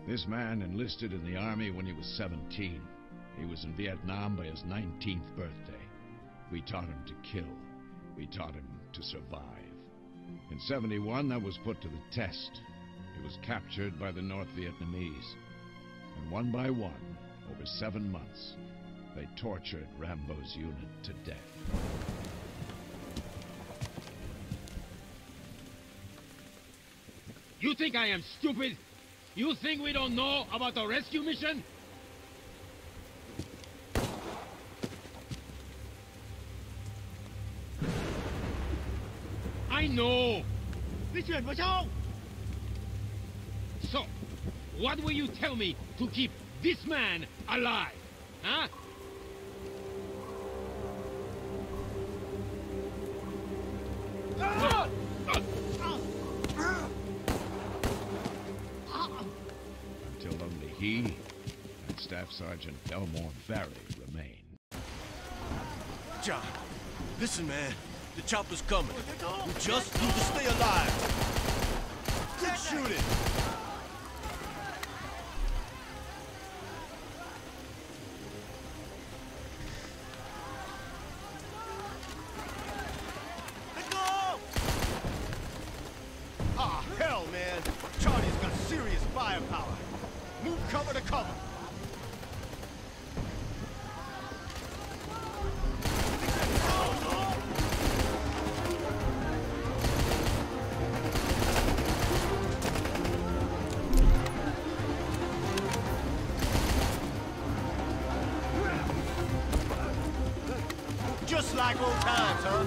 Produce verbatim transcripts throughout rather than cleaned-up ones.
This man enlisted in the Army when he was seventeen. He was in Vietnam by his nineteenth birthday. We taught him to kill. We taught him to survive. In seventy-one, that was put to the test. He was captured by the North Vietnamese. And one by one, over seven months, they tortured Rambo's unit to death. You think I am stupid? You think we don't know about the rescue mission? I know! So, what will you tell me to keep this man alive? Huh? Ah! Ah! Until only he and Staff Sergeant Elmore Barry remain. John, listen, man. The chopper's coming. We just need to stay alive. Quit shooting. Let go! Ah, hell, man. Charlie's got serious firepower. Move cover to cover. Just like old times, huh?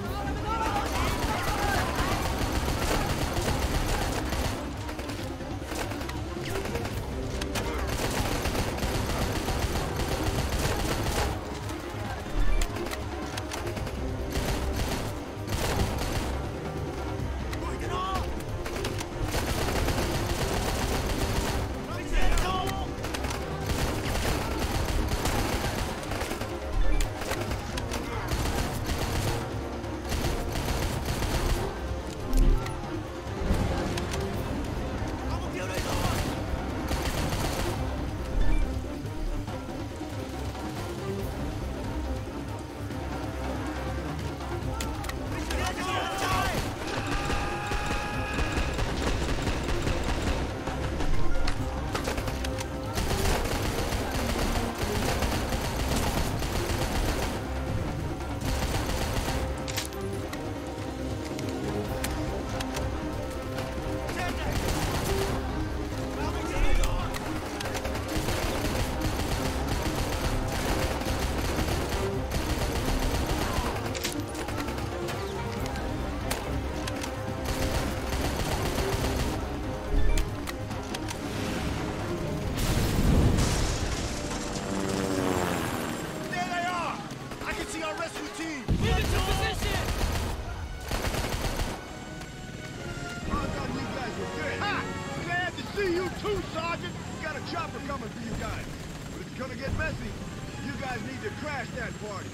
Chopper coming for you guys. But it's gonna get messy. You guys need to crash that party.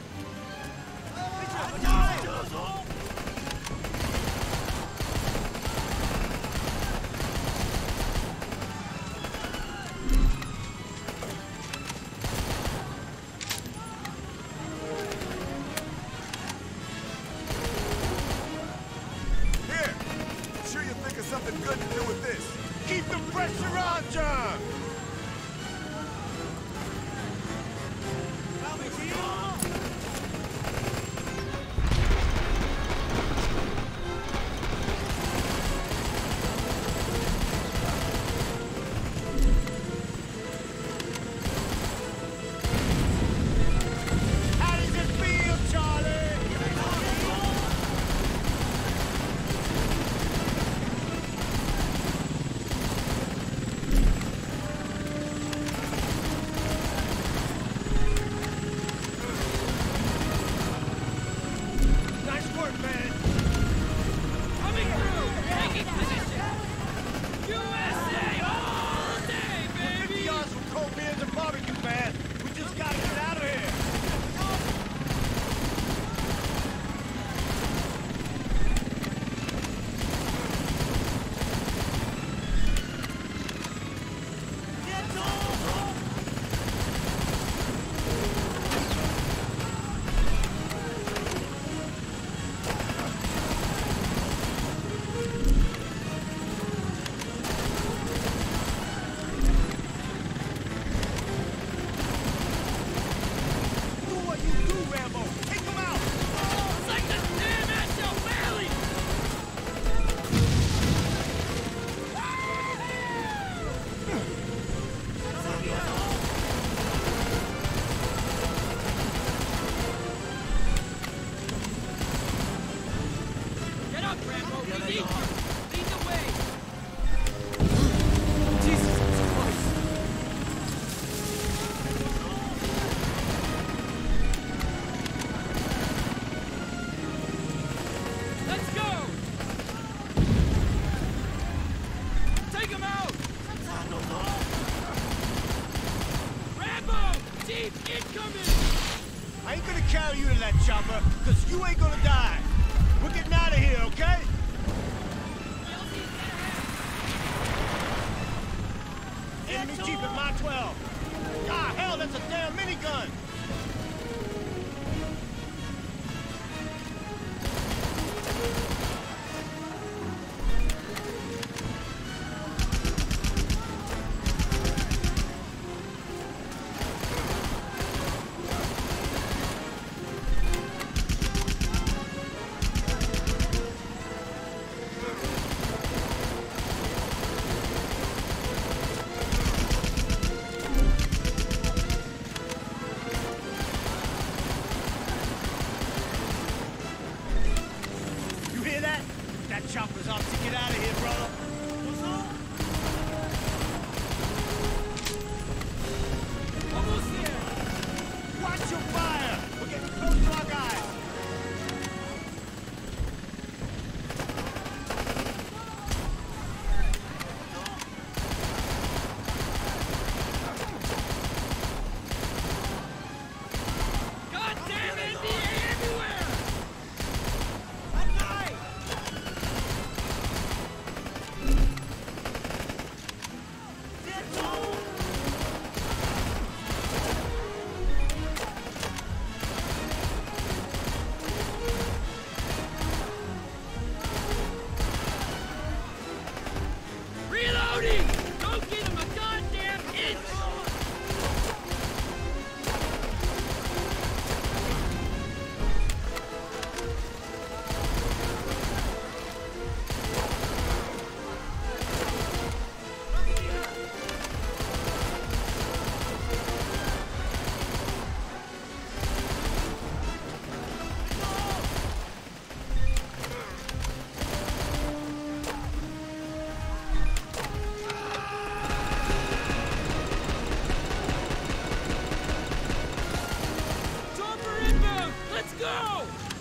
Here! I'm sure you'll think of something good to do with this. Keep the pressure on, John! How does it feel, Charlie? chopper, because you ain't gonna die. We're getting out of here, okay? Enemy jeep at Mach twelve. Ah, hell, that's a damn minigun. Chopper's off to get out of here, brother. What's up? Almost there. Watch your fire. We're getting close to our guys. God damn it! N B A everywhere! Reloading! Don't give him a goddamn inch! Let's go!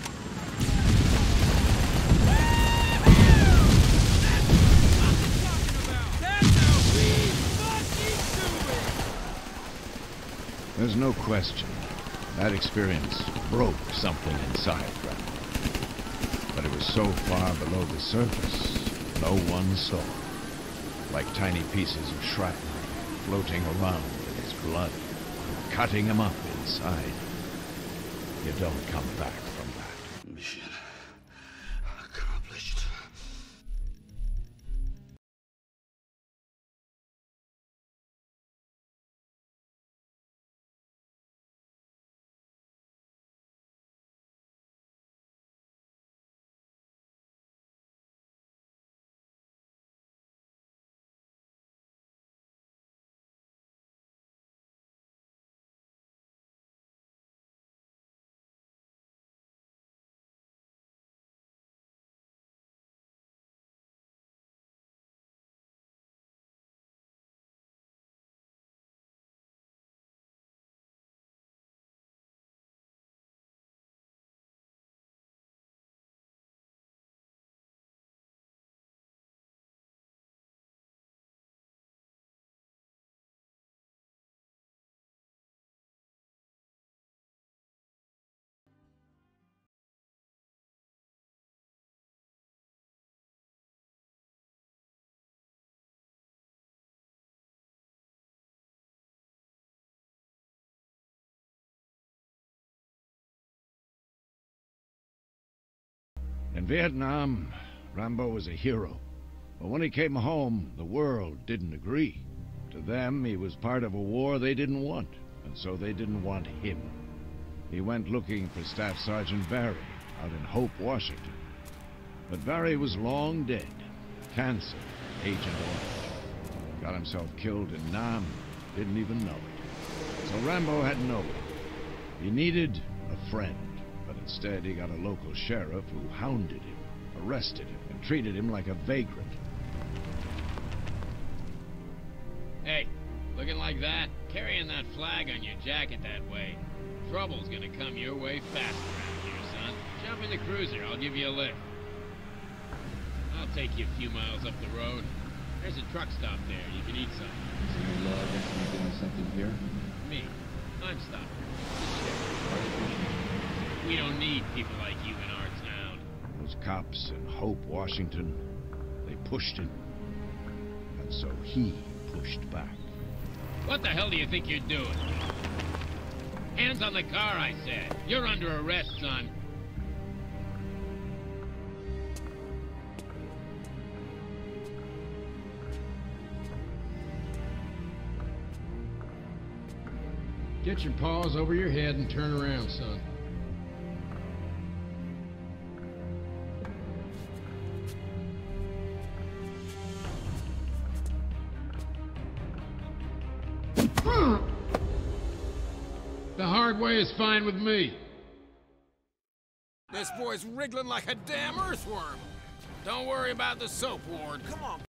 There's no question. That experience broke something inside Rambo. But it was so far below the surface, no one saw it. Like tiny pieces of shrapnel floating around in his blood, cutting him up inside. You don't come back from that. Mission accomplished. In Vietnam, Rambo was a hero. But when he came home, the world didn't agree. To them, he was part of a war they didn't want, and so they didn't want him. He went looking for Staff Sergeant Barry out in Hope, Washington. But Barry was long dead. Cancer, Agent Orange. Got himself killed in Nam, didn't even know it. So Rambo had no one. He needed a friend. But instead, he got a local sheriff who hounded him, arrested him, and treated him like a vagrant. Hey, looking like that? Carrying that flag on your jacket that way. Trouble's gonna come your way fast around here, son. Jump in the cruiser, I'll give you a lift. I'll take you a few miles up the road. There's a truck stop there, you can eat something. Is there a law against me doing something here? Me. I'm stopping. I appreciate it. We don't need people like you in our town. Those cops in Hope, Washington, they pushed him. And so he pushed back. What the hell do you think you're doing? Hands on the car, I said. You're under arrest, son. Get your paws over your head and turn around, son. The hard way is fine with me. This boy's wriggling like a damn earthworm. Don't worry about the soap, Ward. Come on.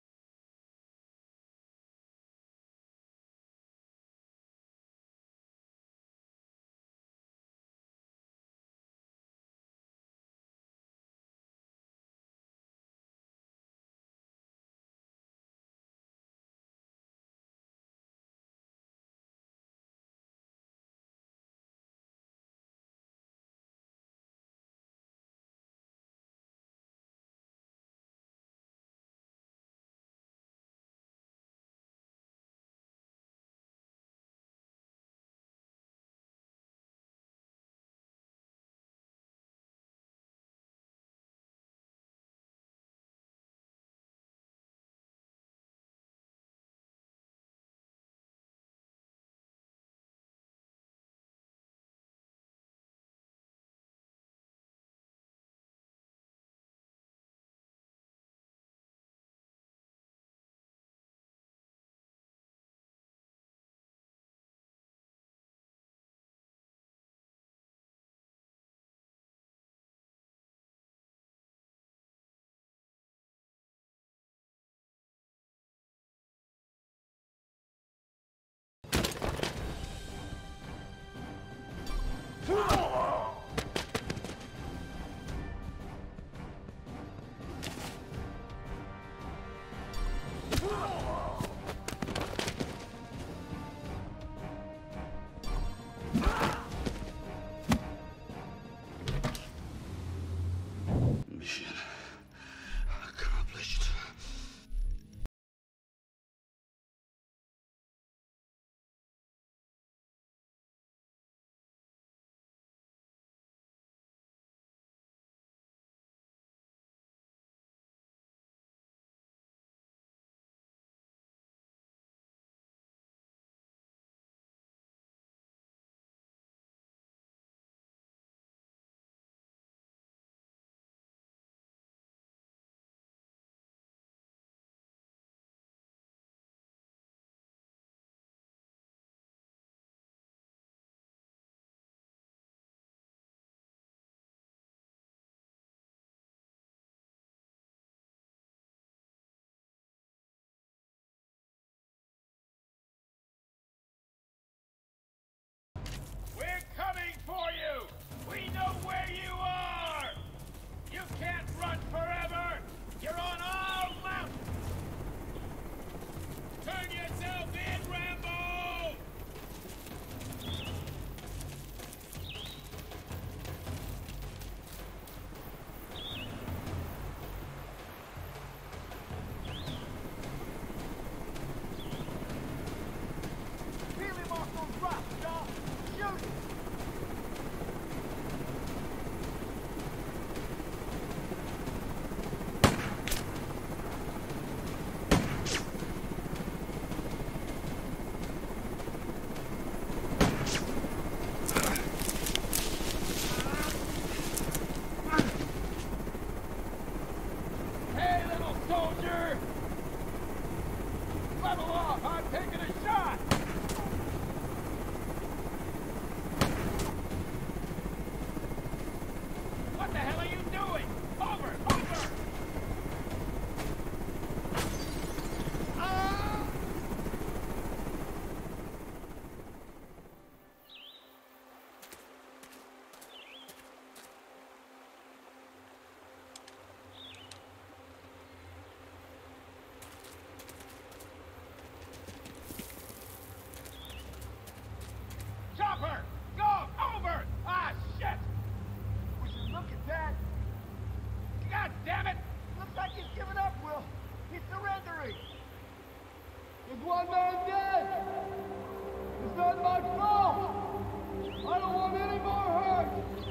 one man dead! It's not my fault! I don't want any more hurt!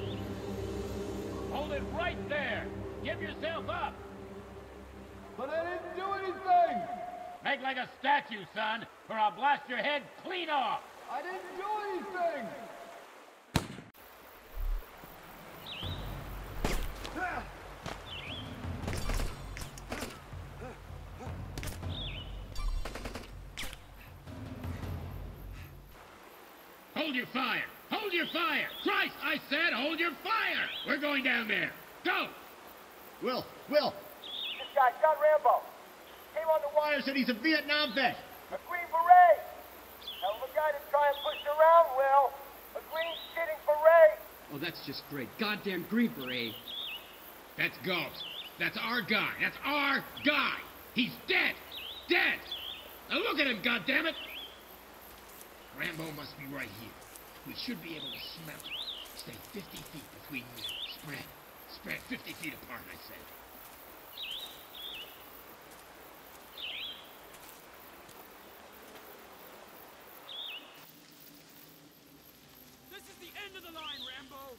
Hold it right there! Give yourself up! But I didn't do anything! Make like a statue, son, or I'll blast your head clean off! I didn't do anything! Hold your fire! Hold your fire! Christ, I said hold your fire! We're going down there! Go! Will, Will! This guy, John Rambo. Came on the wire. Wire said he's a Vietnam vet. A green beret. Hell of a guy to try and push around, Will. A green shitting beret. Oh, that's just great. Goddamn Green Beret. That's Ghost. That's our guy. That's our guy. He's dead. Dead. Now look at him, goddammit. Rambo must be right here. We should be able to smell him. Stay fifty feet between you. Spread. Spread fifty feet apart, I said. This is the end of the line, Rambo!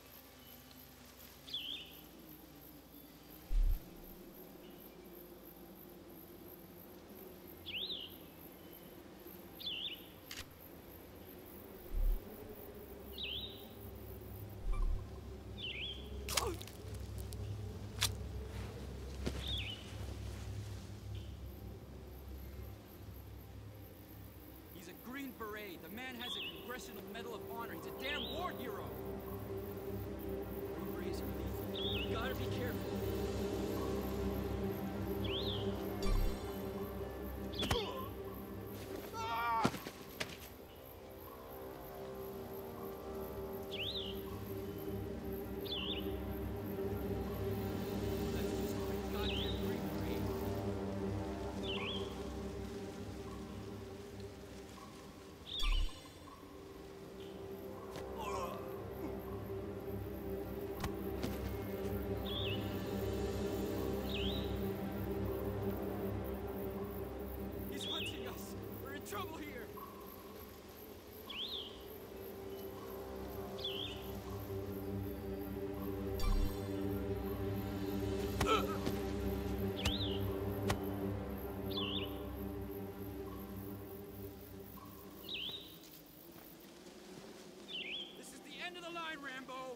He's a Green Beret. The man has a Congressional Medal of Honor. He's a damn war hero. Green Berets are lethal. You gotta be careful. That's just great. Goddamn Green Beret. He's hunting us. We're in trouble here. This is the end of the line, Rambo.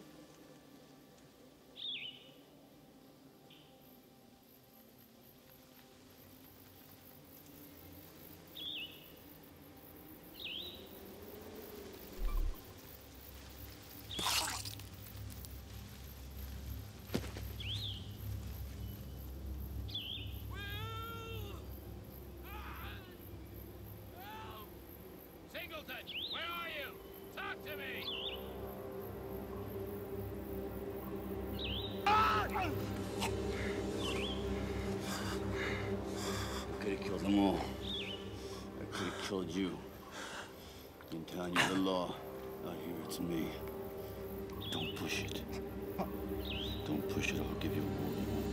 Will! Ah! Help! Singleton, where are you? Talk to me! I could have killed them all. I could have killed you. In town, you're the law. Out here, it's me. Don't push it. Don't push it, or I'll give you a war you won't